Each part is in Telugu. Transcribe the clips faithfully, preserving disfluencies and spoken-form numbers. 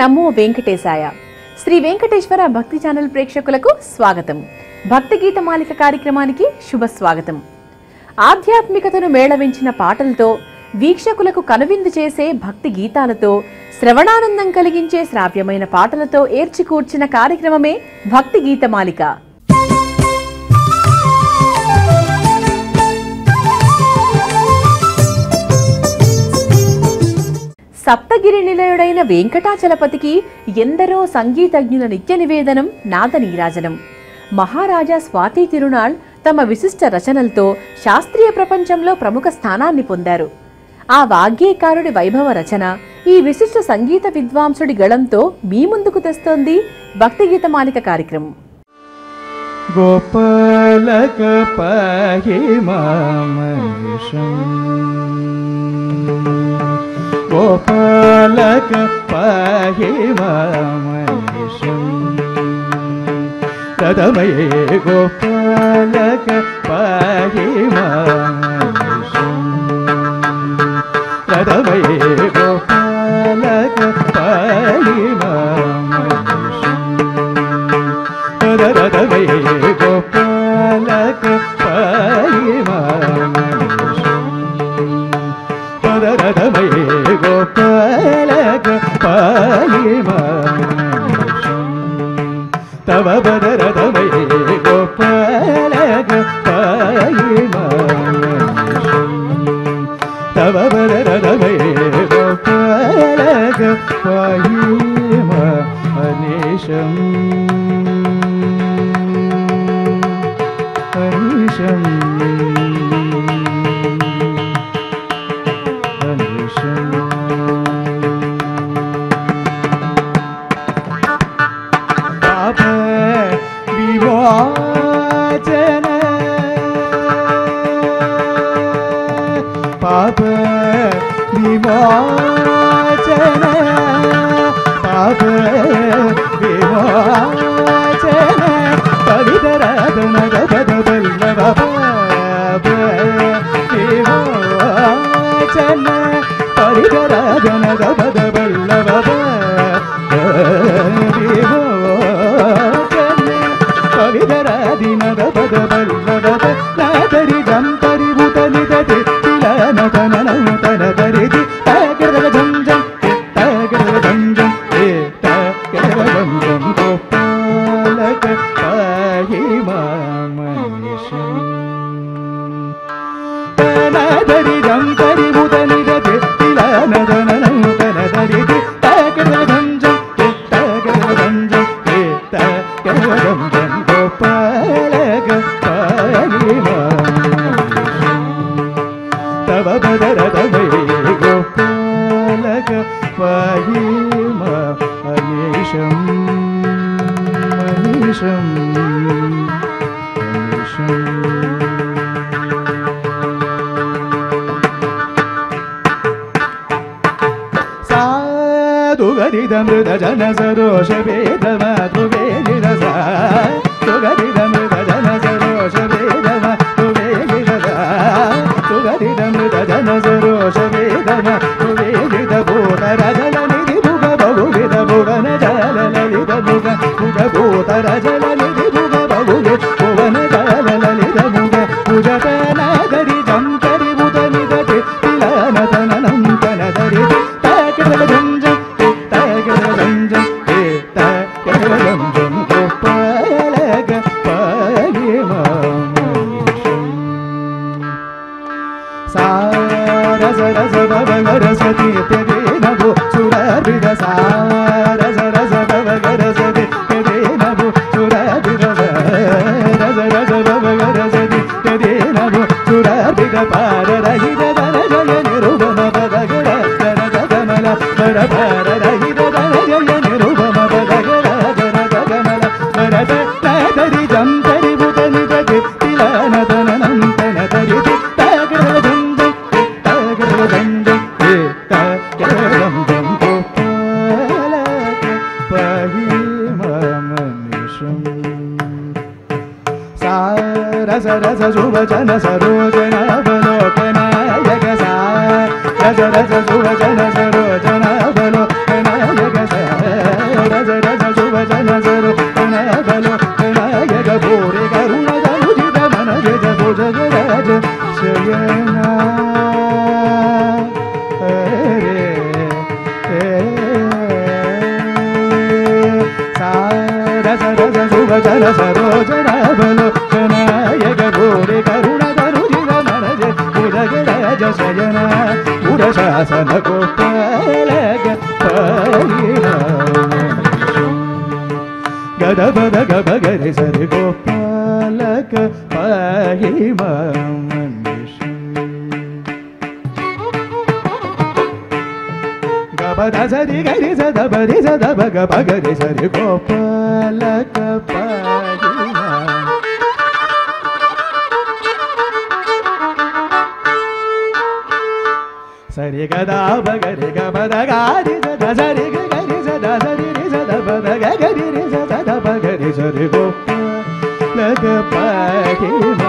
నమో వెంకటేశాయ. శ్రీ వెంకటేశ్వర భక్తి ఛానల్ ప్రేక్షకులకు స్వాగతం. భక్తి గీత మాలిక కార్యక్రమానికి శుభ స్వాగతం. ఆధ్యాత్మికతను మేళవించిన పాటలతో, వీక్షకులకు కనువిందు చేసే భక్తి గీతాలతో, శ్రవణానందం కలిగించే శ్రావ్యమైన పాటలతో ఏర్చికూర్చిన కార్యక్రమమే భక్తి గీత మాలిక. సప్తగిరి నిలయుడైన వెంకటాచలపతికి ఎందరో సంగీతజ్ఞుల నిత్య నివేదనం నాద నీరాజనం. మహారాజా స్వాతి తిరునాళ్ తమ విశిష్ట రచనలతో శాస్త్రీయ ప్రపంచంలో ప్రముఖ స్థానాన్ని పొందారు. ఆ వాగ్గేయకారుడి వైభవ రచన ఈ విశిష్ట సంగీత విద్వాంసుడి గళంతో మీ ముందుకు తెస్తోంది భక్తి గీత మాలిక కార్యక్రమం. గోపాలక పాహి మామనిషం, గోపాలక పాహి మామనిషం, రథమయే గోపాలక పాహి మామనిషం, రథమయే గోపాలక పాహి మామనిషం, రథమయే గోపాలక పాహి మామనిషం, రథమయే గోపాలక పాహి మామనిషం, తవ రథమయే గోపాలక పాహి మామనిషం, తవ రథమయే గోపాలక పాహి మామనిషం, అనిషం పాప విమోచన, పాప విమోచన, పాప విమోచన, పవిత్రరత్న పదవల్లభ పాప విమోచన, పవిత్రరత్న పదవల్లభ విమోచన, పవిత్రరత్న పదవల్లభ నాదరి గంతరి భూతనిదతి తిలనతననం తనదరిది తగర జంజం తగర జంజం తగర జంజం గోపాలక పాహి మామనిషం, తనదరి గంతరి భూతనిదతి తిలనతననం తనదరిది తగర జంజం తగర జంజం తగర జంజం గోపాలక పాహి మామనిషం, తవ పదరథమయే గోపాలక పాహి మామనిషం, మనీషం మనీషం. సాధుగరిదమృత జన సరోష వేద మాతృవే నిరస, సుగరిదమృత జన సరోష వేద మాతృవే నిరస, సుగరిదమృత జన సరోష వేద మాతృవే నిద భూత రజల నిధి భుగ బహువిధ భువన జల లలిత భుగ భుజ భూత రజల నిధి భుగ బహువి భువన జల లలిత భుగ భుజత నాదరి జంతరి భుత నిదతి తిలనతననం తనదరి తగర జంజం తగర జంజం తగర జంజం గోపాలక పాహి మామనిషం, సారస రస భవగర సతి తే నభో సురభిద, సారస రస భవగర సతి తే నభో సురభిద, రస రస భవగర సతి తే నభో సురభిద, పారరహిత ధనజయ నిరుపమ పదగర గరగ కమల వర పారరహిత ధనజయ నిరుపమ పదగర గరగ కమల వరద నాదరి జంతరి భూతనిదతి తిలనతననం తనదరిది తగర జంజం తగర జంజం తగర జంజం గోపాలక పాహి మామనిషం, సారస రస శుభజన సరోజన అవలోకనాయక, సారస రస శుభజన సరోజన అవలోకనాయక, శుభజన సరోజనావలోకనాయక భూరి కరుణధనుజిత మనజ ఉదగరాజ శయన ఉరశాసన గోపాలక గదబద గబగరి సరి గోపాలక పాహిమా గబద సరి గరి సద బరి సద బగ బగరి సరి గోపాలక పాహిమా సరి గదా బగరి గబద గారి సద సరి గరి సద సరి రి సద బద గరి రి సద బగరి సరి గోపాలక పాహిమా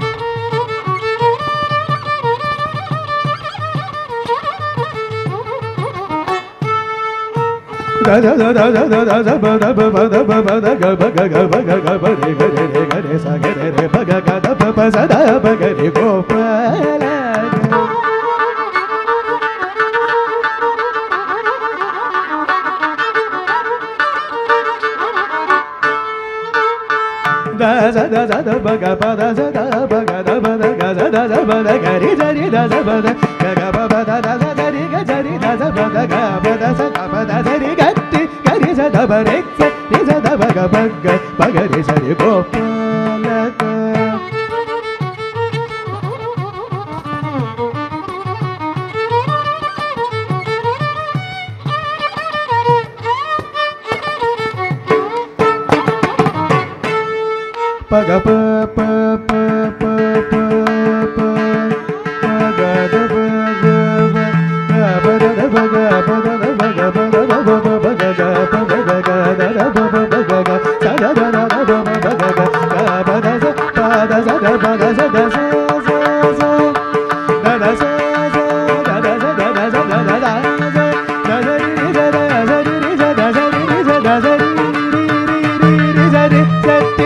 గద గద గద గద బద బద బద గబ గగ బగ గబ రి గరి రి గరి స గరి రి బగ గద బ సద బగరి గోపాలక దస దస ద బగ పద సద బగ ద బద గద దస బద గరి జరి దస బద గగ బద దస దరి గ జరి దస బద గ బద స బద దరి గట్టి గరి సద బరి రి సద బగ బగ బగరి సరి గోపాలక పగ ప ప ప ప ప ప గ ద బ గ బ గ బ ద బ గ బ ద బ గ బ ద బ బ బ గ గ ప గ గ గ ద ద బ బ బ గ గ స ద ద ద ద బ బ గ గ గ బ ద స ప ద స ద బ ద స ద స స స ద ద స స ద ద స ద ద స ద ద ద స ద ద రి రి స ద స రి రి స ద స రి రి స ద స రి రి రి రి స రి స తి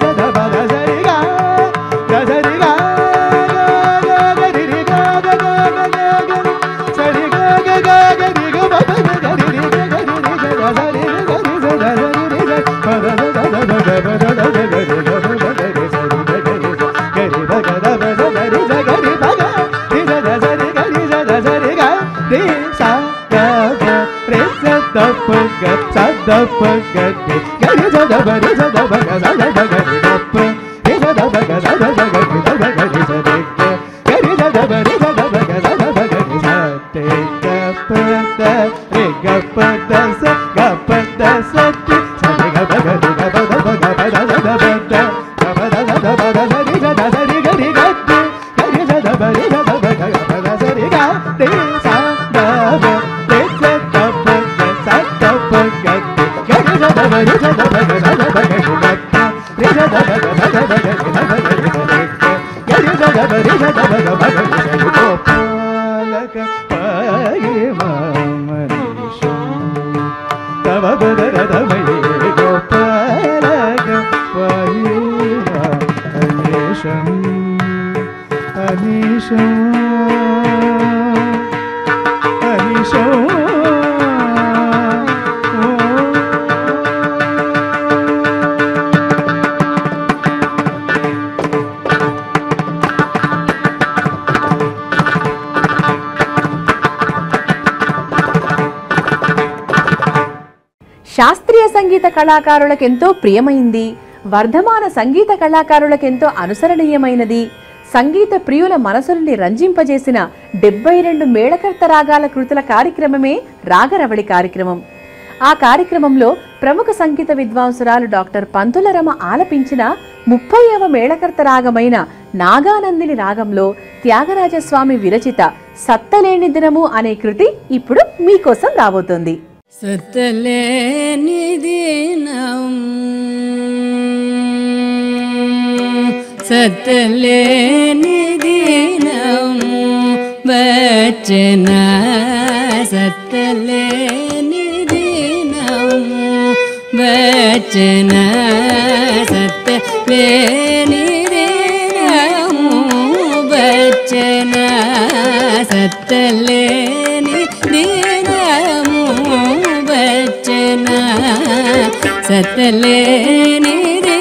శాస్త్రీయ సంగీత కళాకారులకెంతో ప్రియమైంది, వర్ధమాన సంగీత కళాకారులకెంతో అనుసరణీయమైనది, సంగీత ప్రియుల మనసుల్ని రంజింపజేసిన డెబ్బై రెండు మేళకర్త రాగాల కృతుల కార్యక్రమమే రాగరవళి కార్యక్రమం. ఆ కార్యక్రమంలో ప్రముఖ సంగీత విద్వాంసురాలు డాక్టర్ పంతుల రమ ఆలపించిన ముప్పైవ మేళకర్త రాగమైన నాగానందిని రాగంలో త్యాగరాజస్వామి విరచిత సత్తలేని దినము అనే కృతి ఇప్పుడు మీకోసం రాబోతోంది. సత్తలేని దినం సత్తలేని దినం వచ్చన సత్తలేని దినం వచ్చన సత్తలేని దినం వచ్చన సత్తలేని దినము వచ్చన సత్తలేని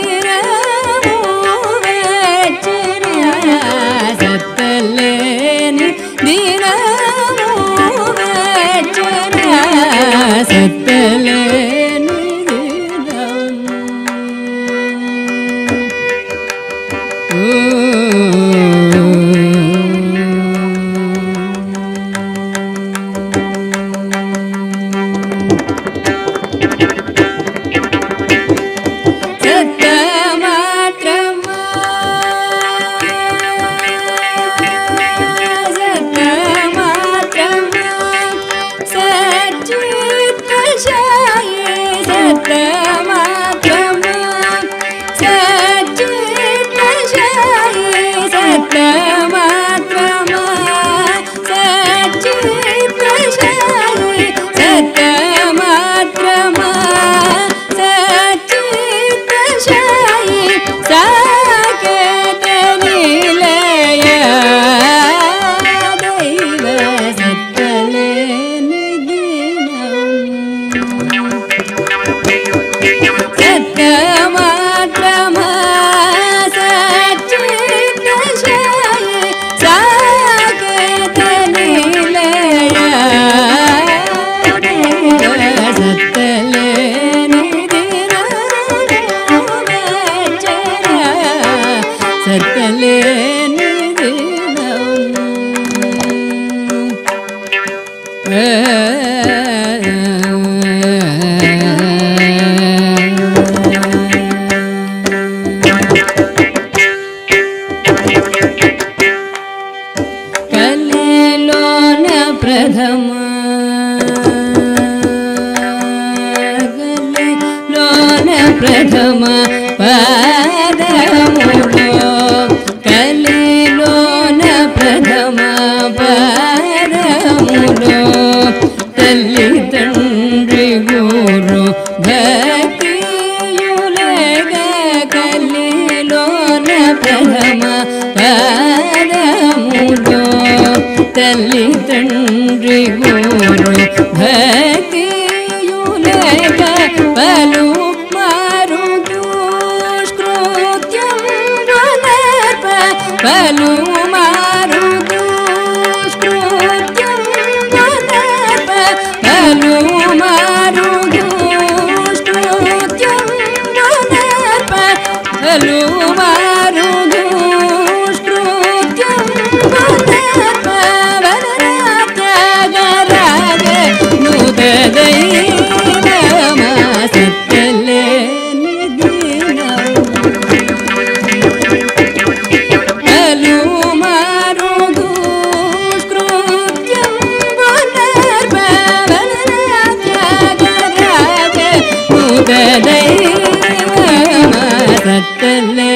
सत्तमात्रमा सच्चित्तशायि साकेतनिलया सत्तले निधिरवचरा सत्तले कलिलोन प्रथम कलिलोन प्रथम पादमुलो कलिलोन प्रथम पादमुलो तल्ली तंड्री गुरु भक्तियुलेग कलिलोन प्रथम पादमुलो तल्ली तंड्री गुरु भक्तियुलेग पलु मारु दुष्कृत्यं गुणर्प पलु मारु दुष्कृत्यं गुणर्प पलु मारु दुष्कृत्यं गुणर्प पलु मारु दुष्कृत्यं गुणर्प वररात्यागराग नूतदैनम सत्तले निधिनम पलु मारु दुष्कृत्यं गुणर्प वररात्यागराग नूतदैनम सत्तले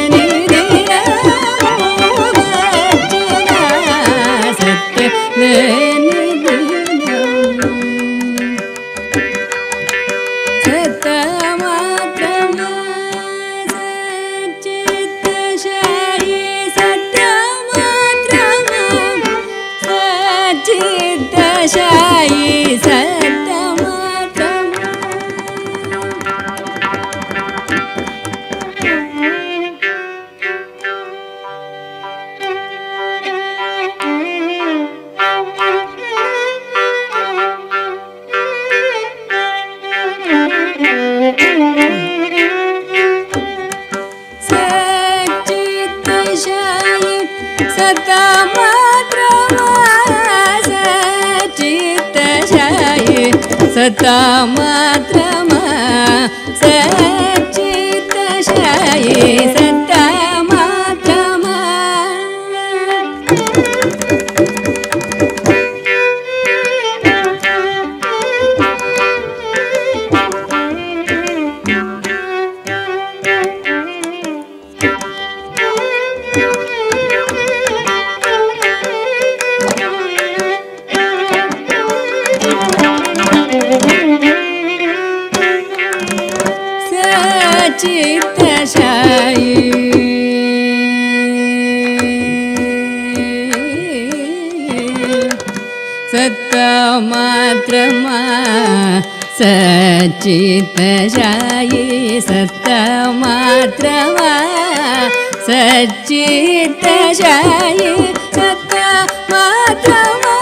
सत्तमात्रमा सच्चित्तशायि सत्तमात्रमा सच्चित्तशायि सत्तमात्रमा सच्चित्तशायि सत्तमात्रमा सच्चित्तशायि सत्तमात्रमा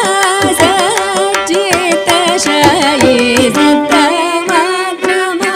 सच्चित्तशायि सत्तमात्रमा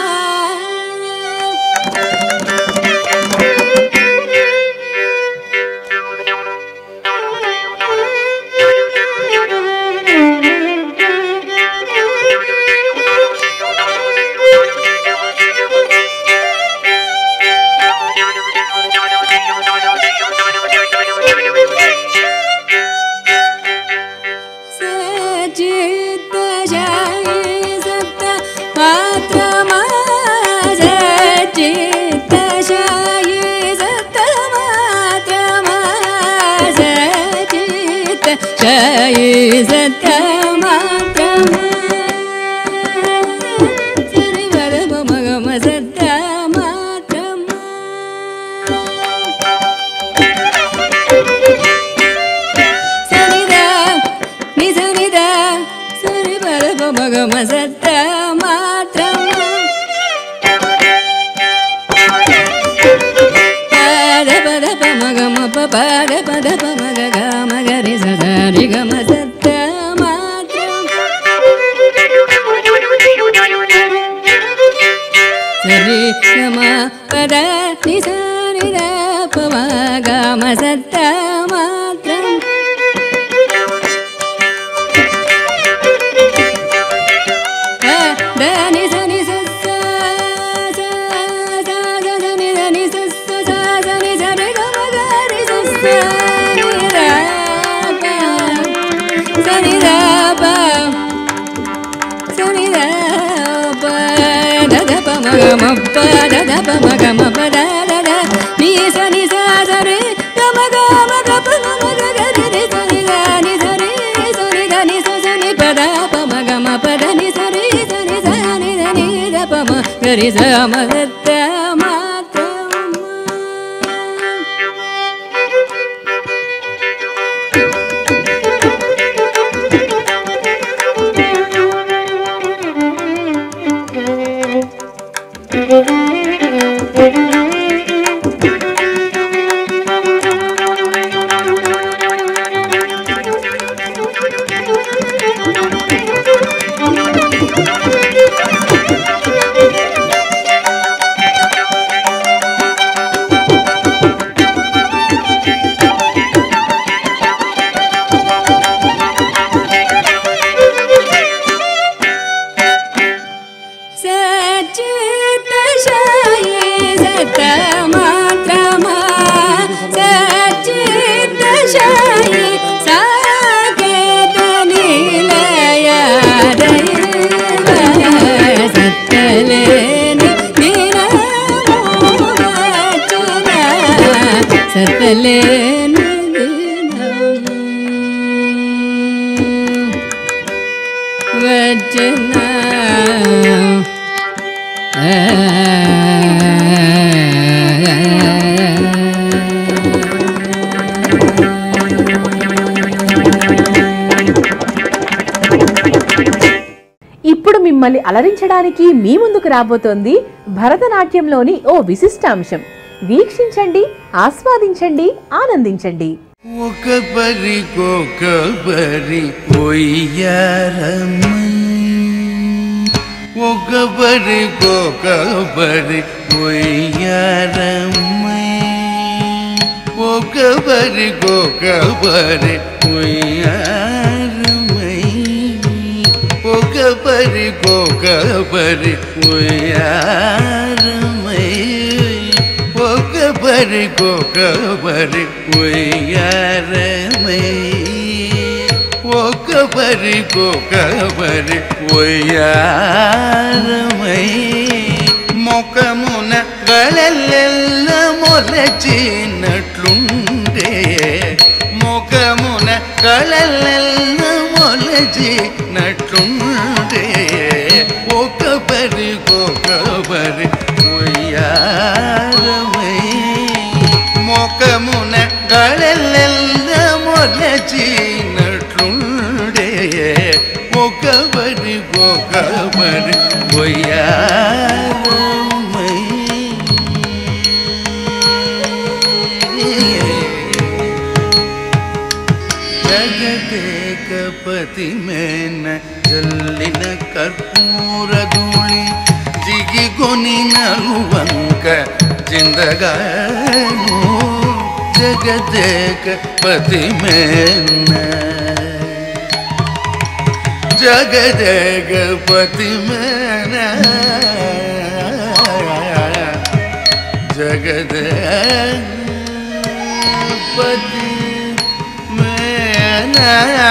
ma ga ma pa pa ga pa da pa ma ga ga ma ga ri sa sa ri ga ma sa ta ma tra sa ri ga ma pa da ni sa ni da pa ma ga ma sa ta ma tra da ni sa ni sa sa sa sa sa ni da ni sa sa sa sa ni sa re ga ma ga ri sa sa ni da pa sa ni da pa sa ni da pa da da pa ma ga ma pa da da pa ma ga ma pa da da da ni sa ni sa sa re ga ma ga ma ga pa ma ma ga ga ri ri sa ni da ni sa re sa ni da ni sa sa ni pa da pa ma ga ma pa da ni sa re sa ni sa ni da ni da pa ma ga ri sa ma ga ta ma ta ఇప్పుడు మిమ్మల్ని అలరించడానికి మీ ముందుకు రాబోతోంది భరతనాట్యంలోని ఓ విశిష్టాంశం. వీక్షించండి, ఆస్వాదించండి, ఆనందించండి. ఒక పరికొక పరి ఒయ్యారమ్మ, ఒక పరికొక పరి ఒయ్యారమ్మ, ఒక పరికొక పరి ఒయ్యారమ్మ, ఒక పరికొక పరి ఒయ్యారమ్మ, ఒక పరికొక పరి ఒయ్యారమ్మ, ఒక పరికొక పరి ఒయ్యారమ్మ, మొకమున గళలెల్ల మొలచినట్లుండే, మొకమున గళలెల్ల మొలచినట్లుండే, ఒక పరికొక పరి ఒయ్యారమ్మ, మొకమున గళలెల్ల మొలచినట్లుండే, ఒక పరికొక పరి ఒయ్యారమ్మ. జగదేకపతి మేన జల్లిన కర్పూర ధూళి జిగిగొని నలువంక చిందగాను, జగదేకపతి మేన జగదేకపతి మేన జగదేకపతి మేన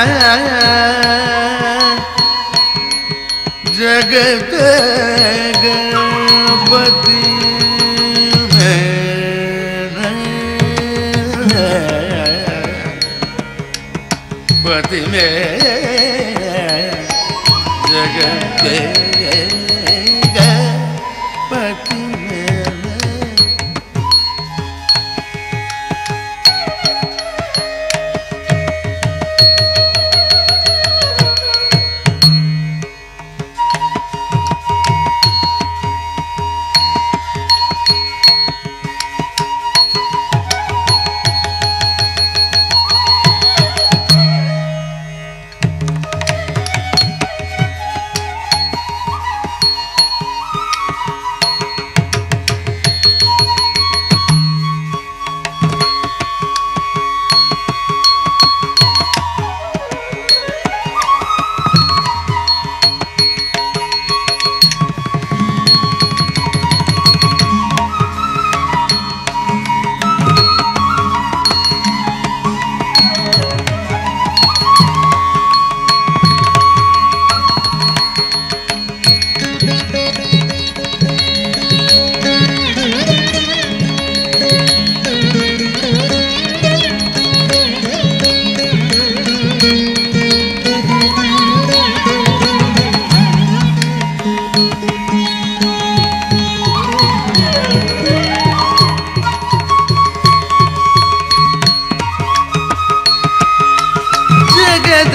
జగదేకపతి మేన పతి మే జగదేకపతి మేన.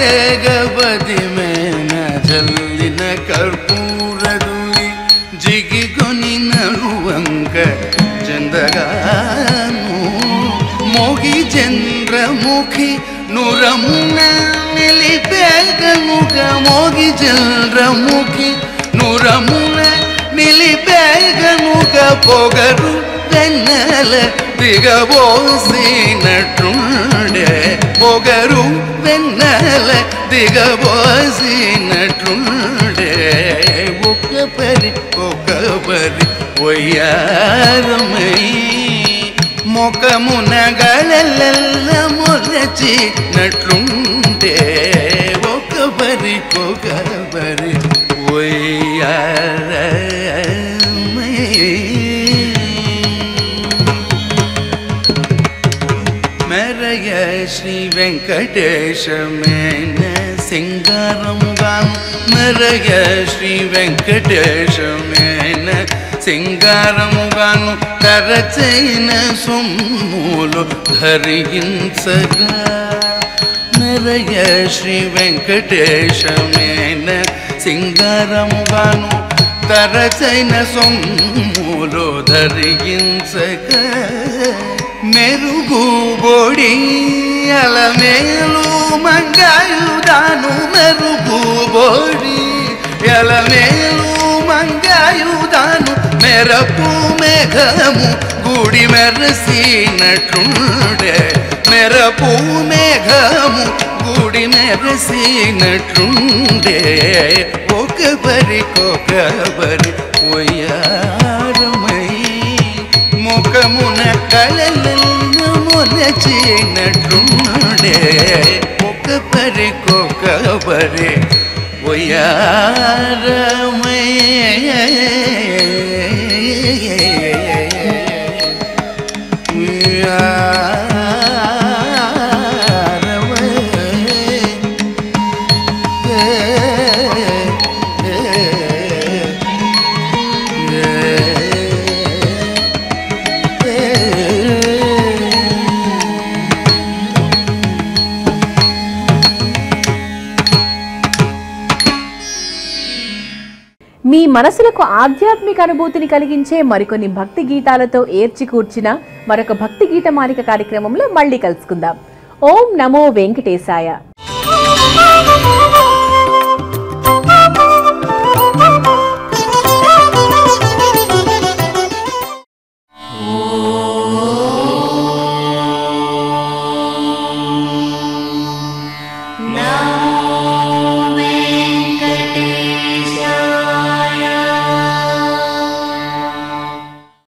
వేగవది మేన జల్లిన కర్పూరదులి జిగిగొని నరువంక చందగాను మోగి చంద్రముఖి నురమున నిలిపేగనుక మోగి చంద్రముఖి నురమున నిలిపేగనుక పొగరు వెన్నెల దిగబోసినట్టుండే పొగరు వెన్నెల దిగబోసినట్టుండే ఒక్క పరి ఒక్క పరి ఒయ్యారమై ముఖమున గళలెల్ల మొలచినట్లుండే ఒక పరి ఒక పరి ఒయ్యారమై మెరయ శ్రీ వెంకటేశమేన సింగారముగాను మెరయ శ్రీ వెంకటేశమేన సింగారముగాను తరచైన సొమ్ములు ధరించగా మెరయ శ్రీ వెంకటేశమేన సింగారముగాను తరచైన సొమ్ములు ధరించగా మెరుగు బొడి అలమేలు మంగాయుదాను మెరుగు బొడి అలమేలు మంగాయుదాను మెరపు మేఘము గుడి మెరసినట్లుండే మెరపు మేఘము గుడి మెరసినట్లుండే ఒక పరి ఒక పరి ఒయ్యారమై ముఖమున కళలెల్ల మొలచినట్లుండే ఒక పరి ఒక పరి ఒయ్యారమై మీ మనసులకు ఆధ్యాత్మిక అనుభూతిని కలిగించే మరికొన్ని భక్తి గీతాలతో ఏర్చి కూర్చిన మరొక భక్తి గీత మాలిక కార్యక్రమంలో మళ్ళీ కలుసుకుందాం. ఓం నమో వెంకటేశాయ.